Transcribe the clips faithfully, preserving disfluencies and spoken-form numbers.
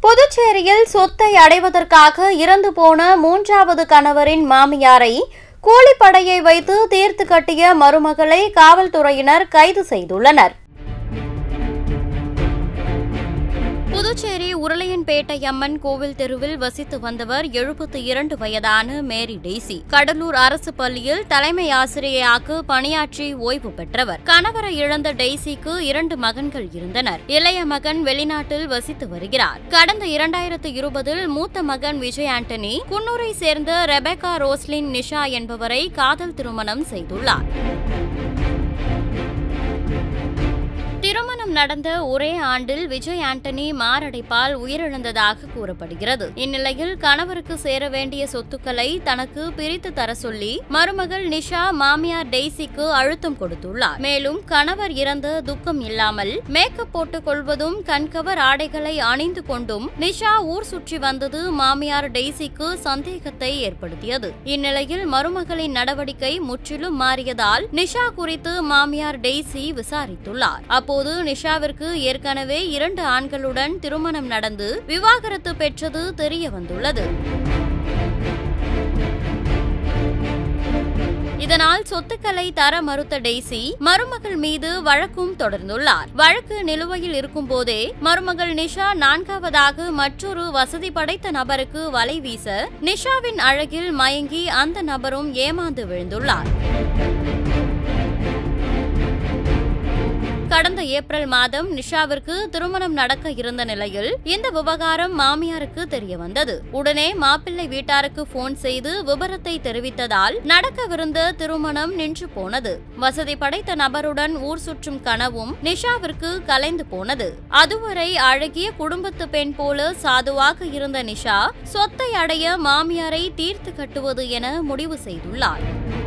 புதுச்சேரியில் சொத்தை அடைவதற்காக இறந்து போன மூன்றாவது கணவரின் மாமியாரை கூலிப்படையை வைத்து தீர்த்து கட்டிய மருமகளை காவல்துறையினர் கைது செய்துள்ளனர். புதுச்சேரி உருளையன்பேட்டை அம்மன் கோவில் தெருவில் வசித்து வந்தவர் எழுபத்தி இரண்டு வயதான மேரி டெய்சி. கடலூர் அரசு பள்ளியில் தலைமை ஆசிரியையாக பணியாற்றி ஓய்வு பெற்றவர். கணவரை இழந்த டெய்சிக்கு இரண்டு மகன்கள் இருந்தனர். இளைய மகன் வெளிநாட்டில் வசித்து வருகிறார். கடந்த இரண்டாயிரத்து இருபதில் மூத்த மகன் விஜய் ஆண்டனி குன்னூரை சேர்ந்த ரெபேக்கா ரோஸ்லின் நிஷா என்பவரை காதல் திருமணம் செய்துள்ளார். திருமணம் நடந்த ஒரே ஆண்டில் விஜய் ஆண்டனி மாரடைப்பால் உயிரிழந்ததாக கூறப்படுகிறது. இந்நிலையில் கணவருக்கு சேர வேண்டிய சொத்துக்களை தனக்கு பிரித்து தர சொல்லி மருமகள் நிஷா மாமியார் டெய்சிக்கு அழுத்தம் கொடுத்துள்ளார். மேலும் கணவர் இறந்த துக்கம் இல்லாமல் மேக்கப் போட்டுக் கொள்வதும் கண்கவர் ஆடைகளை அணிந்து கொண்டும் நிஷா ஊர் சுற்றி வந்தது மாமியார் டெய்சிக்கு சந்தேகத்தை ஏற்படுத்தியது. இந்நிலையில் மருமகளின் நடவடிக்கை முற்றிலும் மாறியதால் நிஷா குறித்து மாமியார் டெய்சி விசாரித்துள்ளார். அப்போது நிஷாவிற்கு ஏற்கனவே இரண்டு ஆண்களுடன் திருமணம் நடந்து விவாகரத்து பெற்றது தெரிய வந்துள்ளது. இதனால் சொத்துக்களை தர மறுத்த டெய்சி மருமகள் மீது வழக்கும் தொடர்ந்துள்ளார். வழக்கு நிலுவையில் இருக்கும் போதே மருமகள் நிஷா நான்காவதாக மற்றொரு வசதி படைத்த நபருக்கு வலை வீச நிஷாவின் அழகில் மயங்கி அந்த நபரும் ஏமாந்து விழுந்துள்ளார். கடந்த ஏப்ரல் மாதம் நிஷாவிற்கு திருமணம் நடக்க இருந்த நிலையில் இந்த விவகாரம் மாமியாருக்கு தெரிய வந்தது. உடனே மாப்பிள்ளை வீட்டாருக்கு போன் செய்து விபரத்தை தெரிவித்ததால் நடக்கவிருந்த திருமணம் நின்று போனது. வசதி படைத்த நபருடன் ஊர் சுற்றும் கனவும் நிஷாவிற்கு கலைந்து போனது. அதுவரை அழகிய குடும்பத்து பெண் போல சாதுவாக இருந்த நிஷா சொத்தை அடைய மாமியாரை தீர்த்து கட்டுவது என முடிவு செய்துள்ளார்.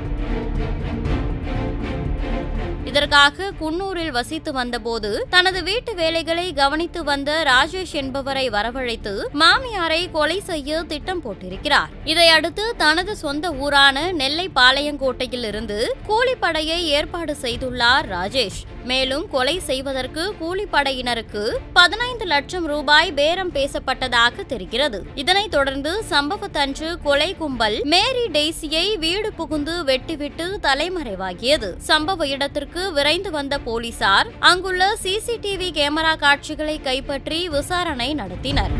இதற்காக குன்னூரில் வசித்து வந்தபோது தனது வீட்டு வேலைகளை கவனித்து வந்த ராஜேஷ் என்பவரை வரவழைத்து மாமியாரை கொலை செய்ய திட்டம் போட்டிருக்கிறார். இதையடுத்து தனது சொந்த ஊரான நெல்லை பாளையங்கோட்டையில் இருந்து கூலிப்படையை ஏற்பாடு செய்துள்ளார் ராஜேஷ். மேலும் கொலை செய்வதற்கு கூலிப்படையினருக்கு பதினைந்து லட்சம் ரூபாய் பேரம் பேசப்பட்டதாக தெரிகிறது. இதனைத் தொடர்ந்து சம்பவத்தன்று கொலை கும்பல் மேரி டெய்சியை வீடு புகுந்து வெட்டிவிட்டு தலைமறைவாகியது. சம்பவ இடத்திற்கு விரைந்து வந்த போலீசார் அங்குள்ள சிசிடிவி கேமரா காட்சிகளை கைப்பற்றி விசாரணை நடத்தினர்.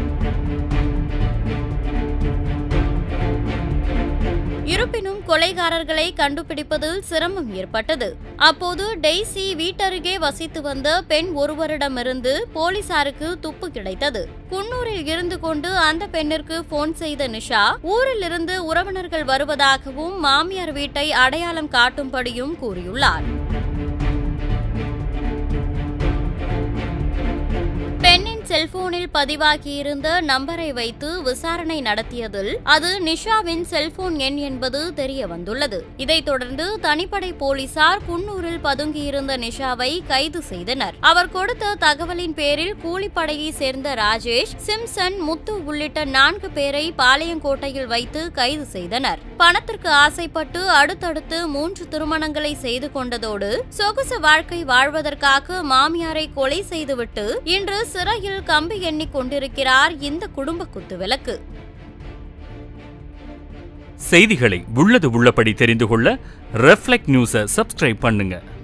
இருப்பினும் கொலைகாரர்களை கண்டுபிடிப்பதில் சிரமம் ஏற்பட்டது. அப்போது டெய்சி வீட்டருகே வசித்து வந்த பெண் ஒருவரிடமிருந்து போலீசாருக்கு துப்பு கிடைத்தது. குன்னூரில் இருந்து கொண்டு அந்த பெண்ணிற்கு போன் செய்த நிஷா ஊரில் இருந்து உறவினர்கள் வருவதாகவும் மாமியார் வீட்டை அடையாளம் காட்டும்படியும் கூறியுள்ளார். பெண்ணின் செல்போனில் பதிவாகியிருந்த நம்பரை வைத்து விசாரணை நடத்தியதில் அது நிஷாவின் செல்போன் எண் என்பது தெரிய வந்துள்ளது. இதைத் தொடர்ந்து தனிப்படை போலீசார் குன்னூரில் பதுங்கியிருந்த நிஷாவை கைது செய்தனர். அவர் கொடுத்த தகவலின் பேரில் கூலிப்படையை சேர்ந்த ராஜேஷ், சிம்சன், முத்து உள்ளிட்ட நான்கு பேரை பாளையங்கோட்டையில் வைத்து கைது செய்தனர். பணத்திற்கு ஆசைப்பட்டு அடுத்தடுத்து மூன்று திருமணங்களை செய்து கொண்டதோடு சொகுசு வாழ்க்கை வாழ்வதற்காக மாமியாரை கொலை செய்துவிட்டு இன்று சிறையில் கம்பி எண்ணிக் கொண்டிருக்கிறார் இந்த குடும்ப குத்துவிளக்கு. செய்திகளை உள்ளது உள்ளபடி தெரிந்து கொள்ள ரெஃப்ளெக்ட் நியூஸை சப்ஸ்கிரைப் பண்ணுங்க.